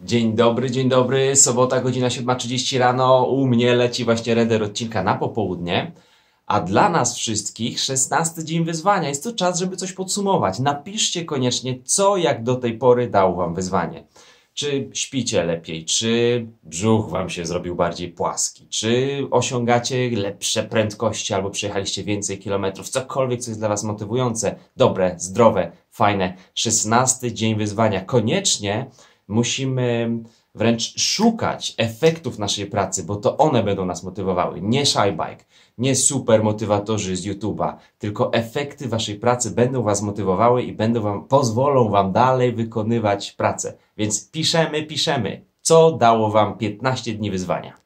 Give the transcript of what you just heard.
Dzień dobry, sobota, godzina 7:30 rano, u mnie leci właśnie reder odcinka na popołudnie, a dla nas wszystkich 16 dzień wyzwania. Jest to czas, żeby coś podsumować. Napiszcie koniecznie, co jak do tej pory dało wam wyzwanie. Czy śpicie lepiej, czy brzuch wam się zrobił bardziej płaski, czy osiągacie lepsze prędkości, albo przejechaliście więcej kilometrów, cokolwiek, co jest dla was motywujące, dobre, zdrowe, fajne. 16 dzień wyzwania. Koniecznie musimy wręcz szukać efektów naszej pracy, bo to one będą nas motywowały. Nie ShyBike, nie super motywatorzy z YouTube'a, tylko efekty waszej pracy będą was motywowały i pozwolą wam dalej wykonywać pracę. Więc piszemy, co dało wam 15 dni wyzwania.